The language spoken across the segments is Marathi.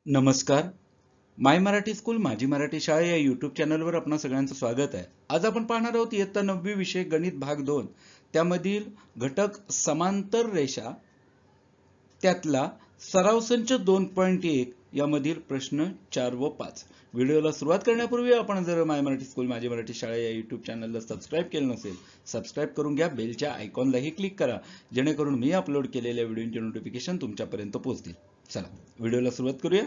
नमस्कार. माय मराठी स्कूल माझी मराठी शाळा या यूट्यूब चॅनलवर आपणा सगळ्यांचं स्वागत आहे. आज आपण पाहणार आहोत इयत्ता 9वी विषय गणित भाग 2 त्यामधील घटक समांतर रेषा त्यातला सराव संच 2.1 यामधील प्रश्न 4 व 5. व्हिडिओला सुरुवात करण्यापूर्वी आपण जर माय मराठी स्कूल माझी मराठी शाळा या यूट्यूब चॅनलला सबस्क्राईब केलं नसेल सबस्क्राईब करून घ्या. बेलच्या आयकॉनलाही क्लिक करा जेणेकरून मी अपलोड केलेल्या व्हिडिओचे नोटिफिकेशन तुमच्यापर्यंत पोहोचतील. चला व्हिडिओला सुरुवात करूया.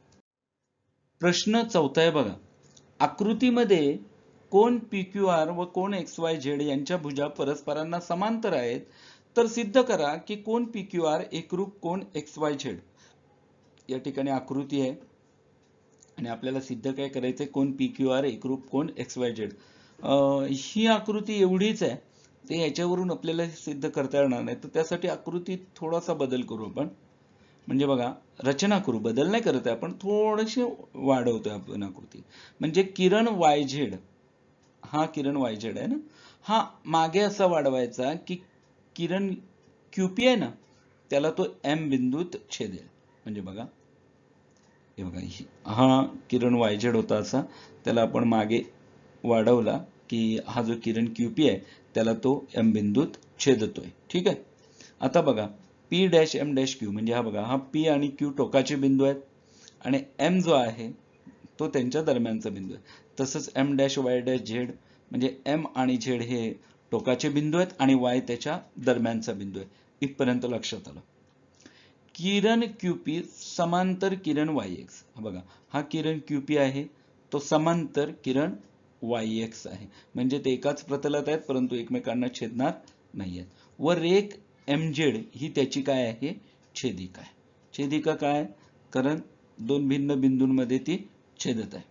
प्रश्न 4 आहे बघा. आकृतीमध्ये कोन PQR व कोन XYZ यांच्या भुजा परस्परांना समांतर आहेत तर सिद्ध करा की कोन PQR एकरूप कोन XYZ. या ठिकाणी आकृती आहे आणि आपल्याला सिद्ध काय करायचंय, कोन PQR एकरूप कोन XYZ. ही आकृती एवढीच आहे ते याच्यावरून आपल्याला सिद्ध करता येणार नाही, तर त्यासाठी आकृतीत थोडासा बदल करू आपण. म्हणजे बघा, रचना करू, बदल नाही करत आहे आपण, थोडीशी वाढवतोय आपण आकृती. म्हणजे किरण YZ, हा किरण YZ आहे ना, हा मागे असा वाढवायचा की किरण QP आहे ना त्याला तो M बिंदूत छेदेल. म्हणजे बघा, हे बघा, हा किरण YZ होता असा, त्याला आपण मागे वाढवला की हा जो किरण QP आहे त्याला तो M बिंदूत छेदतोय. ठीक आहे. आता बघा, P', म्हणजे हा बघा, हा P आणि Q टोकाचे बिंदू आहेत आणि M जो आहे तो त्यांच्या दरम्यानचा बिंदू आहे. तसंच M', म्हणजे M आणि Z हे टोकाचे बिंदू आहेत आणि Y त्याच्या दरम्यानचा बिंदू आहे. इथपर्यंत लक्षात आलं. किरण QP समांतर किरण YX. बघा, हा किरण QP आहे तो समांतर किरण YX आहे. म्हणजे ते एकाच प्रतलात आहेत परंतु एकमेकांना छेदणार नाहीयेत. व रेख MZ ही त्याची काय आहे, छेदिका आहे. छेदिका काय, कारण दोन भिन्न बिंदूंमध्ये ती छेदत आहे.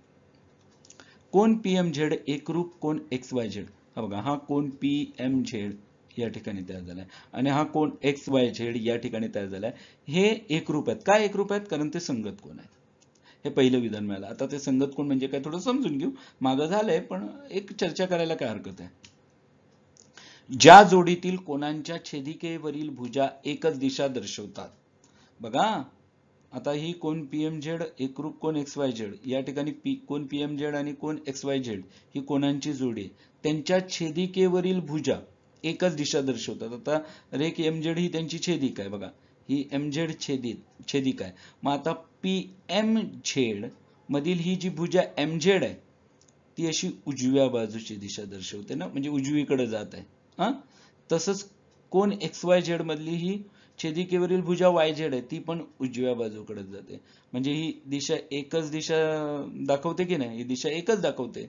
कोन PMZ एकरूप कोन XYZ. हा बघा, हा कोन PMZ या ठिकाणी तयार झालाय आणि हा कोन XYZ या ठिकाणी तयार झालाय. हे एकरूप आहेत. काय एकरूप आहेत, कारण ते संगत कोन आहेत. हे पहिलं विधान मिळालं. आता ते संगत कोन म्हणजे काय थोडं समजून घेऊ. मागं झालंय पण एक चर्चा करायला काय हरकत आहे. ज्या जोडीतील कोनांच्या छेदिकेवरील भुजा एकच दिशा दर्शवतात. बघा, आता ही कोन PMZ एकरूप कोन XYZ, या ठिकाणी कोन PMZ आणि कोन XYZ ही कोनांची जोडी आहे. त्यांच्या छेदिकेवरील भुजा एकच दिशा दर्शवतात. आता रेख MZ ही त्यांची छेदिका आहे. बघा, ही MZ छेदिका आहे. मग आता PMZ मधील ही जी भुजा MZ आहे ती अशी उजव्या बाजूची दिशा दर्शवते ना, म्हणजे उजवीकडे जात आहे. तसंच कोन XYZ मधली ही छेदिकेवरील भुजा YZ आहे ती पण उजव्या बाजूकडे जाते. म्हणजे ही दिशा एकच दिशा दाखवते की नाही, ही दिशा एकच दाखवते.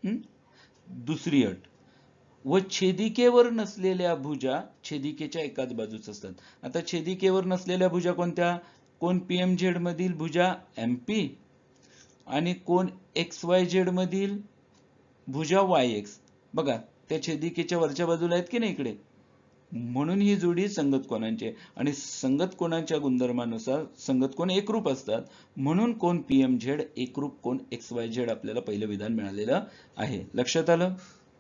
दुसरी अट, व छेदिकेवर नसलेल्या भुजा छेदिकेच्या एकाच बाजूच असतात. आता छेदिकेवर नसलेल्या भुजा कोणत्या, कोन PMZ मधील भुजा MP आणि कोन XYZ मधील भुजा YX. बघा, त्या छेदिकेच्या वरच्या बाजूला आहेत की नाही इकडे, म्हणून ही जोडी संगत कोनांची आहे. आणि संगत कोनांच्या गुणधर्मानुसार संगत कोन एकरूप असतात, म्हणून कोन PMZ एकरूप कोन XYZ आपल्याला पहिलं विधान मिळालेलं आहे. लक्षात आलं.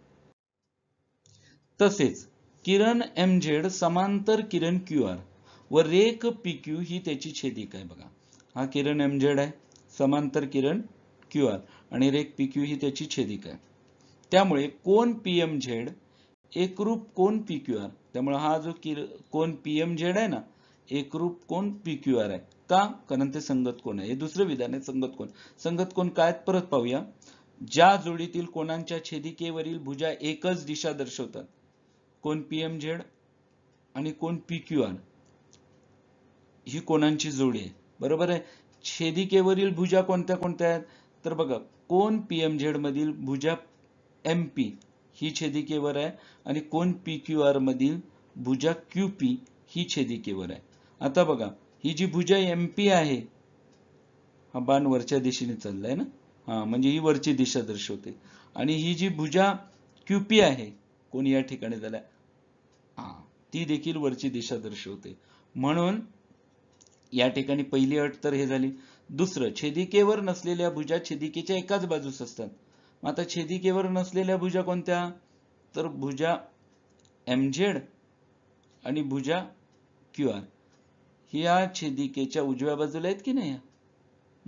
तसेच किरण MZ समांतर किरण QR व रेख PQ ही त्याची छेदिका आहे. बघा, हा किरण MZ आहे, समांतर किरण QR आणि रेख PQ ही त्याची छेदिका आहे. त्यामुळे कोन PMZ एकरूप कोन PQR. त्यामुळे हा जो कोन PMZ आहे ना एकरूप कोन PQR आहे. का, कारण ते संगत कोन आहे. हे दुसरं विधान आहे, संगत कोन. संगत कोन काय, परत पाहूया. ज्या जोडीतील कोनांच्या छेदिकेवरील भुजा एकच दिशा दर्शवतात, कोन PMZ आणि कोन PQR ही कोनांची जोडी आहे. बरोबर आहे. छेदिकेवरील भुजा कोणत्या कोणत्या आहेत, तर बघा, कोन PMZ मधील भुजा MP ही छेदिकेवर आहे आणि कोन PQR मधील भुजा QP ही छेदिकेवर आहे. आता बघा, ही जी भुजा MP आहे, हा बाण वरच्या दिशेने चाललाय ना, म्हणजे ही वरची दिशा दर्शवते. आणि ही जी भुजा QP आहे, कोण या ठिकाणी झालाय, ती देखील वरची दिशा दर्शवते. म्हणून या ठिकाणी पहिली अट तर हे झाली. दुसरं, छेदिकेवर नसलेल्या भुजा छेदिकेच्या एकाच बाजूस असतात. आता छेदिकेवर नसलेल्या भुजा कोणत्या, तर भुजा MZ आणि भुजा QR. ह्या छेदिकेच्या उजव्या बाजूला आहेत की नाही,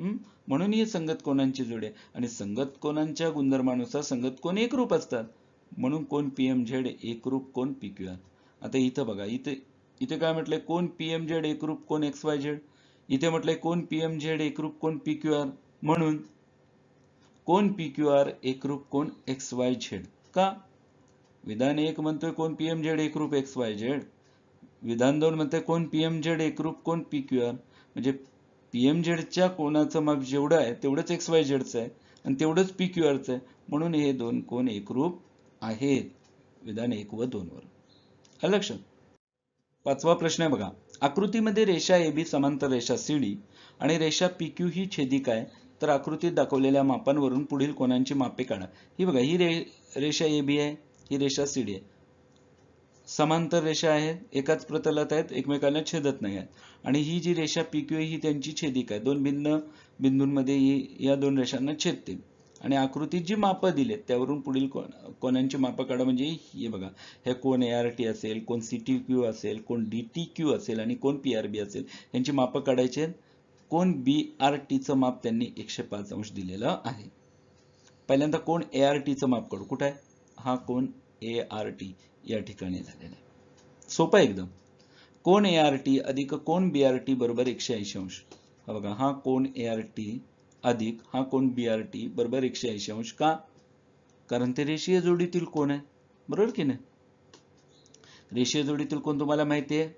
म्हणून ही संगत कोनांची जोडी आहे. आणि संगत कोनांच्या गुणधर्मानुसार संगत कोन एकरूप असतात, म्हणून कोन पीएमझेड एकरूप कोन पीक्यूआर. आता इथं बघा, इथे काय म्हटलंय, कोन पीएमझेड एकरूप कोन XYZ. इथे म्हटलंय कोन पीएमझेड एकरूप कोन पीक्यूआर, म्हणून कोन पीक्यूआर एकरूप कोन XYZ. का? विधान 1 म्हणतोय कोन पीएमझेड एकरूप XYZ, विधान 2 म्हणतोय कोन पीएमझेड एकरूप कोन पीक्यूआर. म्हणजे पीएमझेडच्या कोनाचं माप जेवढं आहे तेवढंच XYZचं आहे आणि तेवढंच पीक्यूआरचं आहे, म्हणून हे दोन कोन एकरूप आहेत. विधान 1 व 2 वर. आलं लक्षात? 5वा प्रश्न आहे बघा. आकृतीमध्ये रेषा AB समांतर रेषा CD आणि रेषा PQ ही छेदिका आहे, तर आकृतीत दाखवलेल्या मापांवरून पुढील कोनांची मापे काढा. ही बघा, ही रेषा AB आहे, ही रेषा CD आहे. समांतर रेषा आहेत, एकाच प्रतलात आहेत, एकमेकांना छेदत नाही आहेत. आणि ही जी रेषा PQ आहे ही त्यांची छेदिका आहे. दोन भिन्न बिंदूंमध्ये या दोन रेषांना छेदते. आणि आकृतीत जी मापं दिलेत त्यावरून पुढील कोनांची मापं काढा. म्हणजे हे बघा, हे कोन ART असेल, कोन CTQ असेल, कोन DTQ असेल आणि कोन PRB असेल, यांची मापं काढायची आहेत. कोन BRTचं माप त्यांनी 105 अंश दिलेलं आहे. पहिल्यांदा कोन ARTचं माप काढू. कुठं आहे? हा कोन ART या ठिकाणी झालेला आहे. सोपं एकदम. कोन ART अधिक कोन BRT बरोबर 180 अंश. हा बघा, हा कोन ART अधिक हा कोन BRT बरोबर 180 अंश. का? कारण ते रेषीय जोडीतील कोन आहे, बरोबर की नाही? रेषीय जोडीतील कोन तुम्हाला माहिती आहे,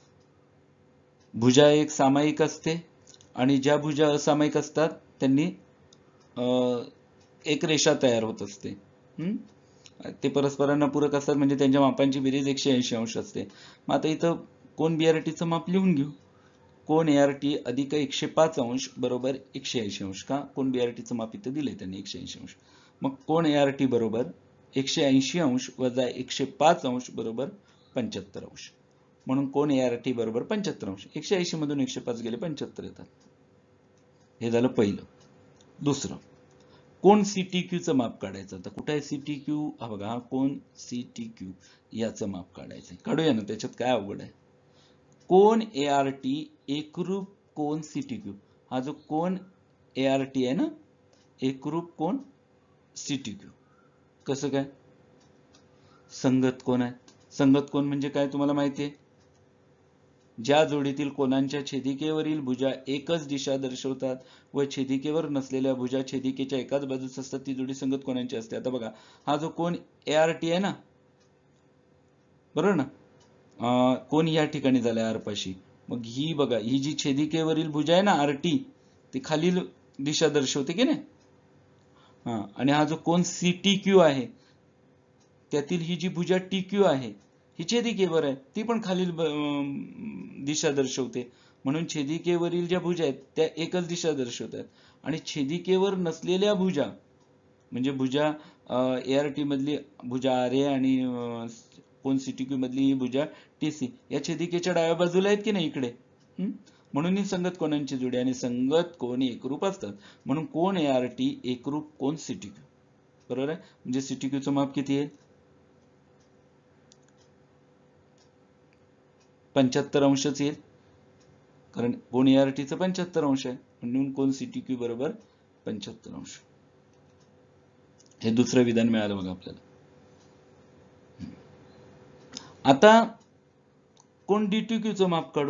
भुजा एक सामायिक असते आणि ज्या भुजा असामायिक असतात त्यांनी एक रेषा तयार होत असते. ते परस्परांना पूरक असतात, म्हणजे त्यांच्या मापांची बेरीज 180 अंश असते. मग आता इथं कोन BRTचं माप लिहून घेऊ. कोन ART अधिक 105 अंश बरोबर 180 अंश. का? कोन BRTचं माप इथं दिलंय त्यांनी 180 अंश. मग कोन ART बरोबर 180 अंश वजा 105 अंश बरोबर 75 अंश. म्हणून कोन ART बरोबर 75 अंश. 180 मधून 105 गेले 75 येतात. हे झालं पहिलं. दुसरं, कोन CTQचं माप काढायचं. तर कुठे आहे CTQ? हा बघा, हा कोन CTQ याचं माप काढायचं. काढूया ना, त्याच्यात काय अवघड आहे. कोन ART एकरूप कोन CTQ. हा जो कोन ART आहे ना, एकरूप कोन CTQ. कसं काय? संगत कोन आहे. संगत कोन म्हणजे काय तुम्हाला माहिती आहे? ज्या जोडीतील कोनांच्या छेदिकेवरील भुजा एकच दिशा दर्शवतात व छेदिकेवर नसलेल्या भुजा छेदिकेच्या एकाच बाजूस असतात, ती जोडी संगत कोनांची असते. आता बघा, हा जो कोन ART आहे ना, बरोबर ना, कोन या ठिकाणी झालाय R पाशी. मग ही बघा, ही जी छेदिकेवरील भुजा आहे ना RT, ती खालील दिशा दर्शवते की नाही. आणि हा जो कोन CTQ आहे त्यातील ही जी भुजा TQ आहे ही छेदिकेवर आहे, ती पण खालील दिशा दर्शवते. म्हणून छेदिकेवरील ज्या भुजा आहेत त्या एकच दिशा दर्शवतात. आणि छेदिकेवर नसलेल्या भुजा म्हणजे भुजा ART मधली भुजा RA आणि कोन CTQ मधली ही भुजा TC या छेदिकेच्या डाव्या बाजूला आहेत की नाही इकडे. म्हणून ही संगत कोनांची जोडी. आणि संगत कोन एकरूप असतात, म्हणून कोन ART एकरूप कोन CTQ. बरोबर आहे. म्हणजे CTQचं माप किती आहे? 75 अंशच येईल, कारण कोन ARTचं 75 अंश आहे, म्हणून कोन CTQ बरोबर 75 अंश. हे दुसरं विधान मिळालं बघा आपल्याला. आता कोन DTQचं माप काढू.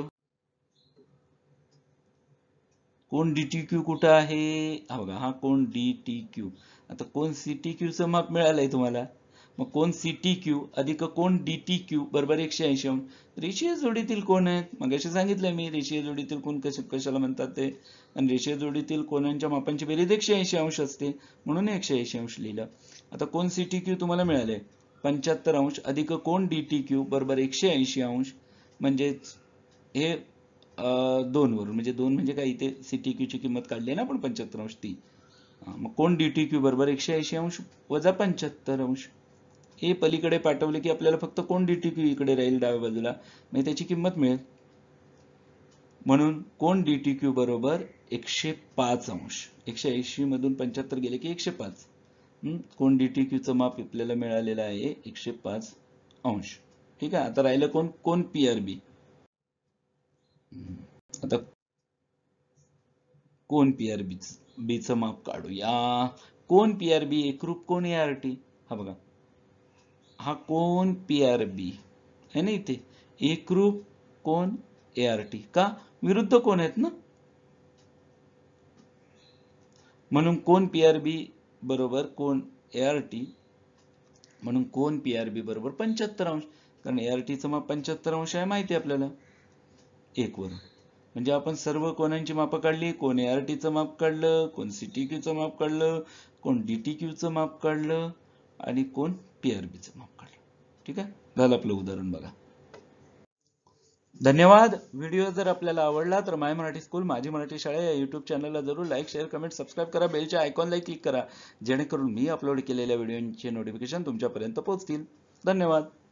कोन DTQ कुठं आहे? हा बघा, हा कोन DTQ. आता कोन CTQचं माप मिळालंय तुम्हाला. मग कोन CTQ अधिक कोन DTQ बरोबर 180 अंश. रेषीय जोडीतील कोन आहेत. मगाशी सांगितलंय मी रेषीय जोडीतील कोन कशाला म्हणतात ते. आणि रेषीय जोडीतील कोनांच्या मापांची बेरीज 180 अंश असते, म्हणून 180 अंश लिहिलं. आता कोन CTQ तुम्हाला मिळाले 75 अंश अधिक कोन DTQ बरोबर 180 अंश. म्हणजेच हे 2 वरून, म्हणजे 2 म्हणजे काय, इथे CTQ ची किंमत काढली आहे ना आपण 75 अंश ती. मग कोन DTQ बरोबर 180 अंश वजा 75 अंश. हे पलीकडे पाठवले की आपल्याला फक्त कोन DTQ इकडे राहील डाव्या बाजूला, म्हणजे त्याची किंमत मिळेल. म्हणून कोन DTQ बरोबर 105 अंश. 180 मधून 75 गेले की 105. कोन DTQचं माप आपल्याला मिळालेलं आहे 105 अंश. ठीक आहे. आता राहिलं कोन PRB. आता कोन बीचं माप काढूया. कोन PRB एकरूप कोन ART. हा बघा, हा कोन PRB है ना, इथे एकरूप कोन ART. का? विरुद्ध कोन आहेत ना, म्हणून कोन PRB बरोबर कोन ART, म्हणून कोन PRB बरोबर 75 अंश. कारण ART चं माप 75 अंश आहे माहिती आहे आपल्याला 1 वरून. म्हणजे आपण सर्व कोनांची मापं काढली. कोन ART चं माप काढलं, कोन CTQ चं माप काढलं, कोन DTQ चं माप काढलं आणि कोन PRB चं माप काढलं. ठीक आहे, झालं आपलं उदाहरण बघा. धन्यवाद. व्हिडिओ जर आपल्याला आवडला तर माय मराठी स्कूल माझी मराठी शाळा या युट्यूब चॅनलला जरूर लाईक, शेअर, कमेंट, सबस्क्राईब करा. बेलच्या आयकॉनला क्लिक करा जेणेकरून मी अपलोड केलेल्या व्हिडिओचे नोटिफिकेशन तुमच्यापर्यंत पोहोचतील. धन्यवाद.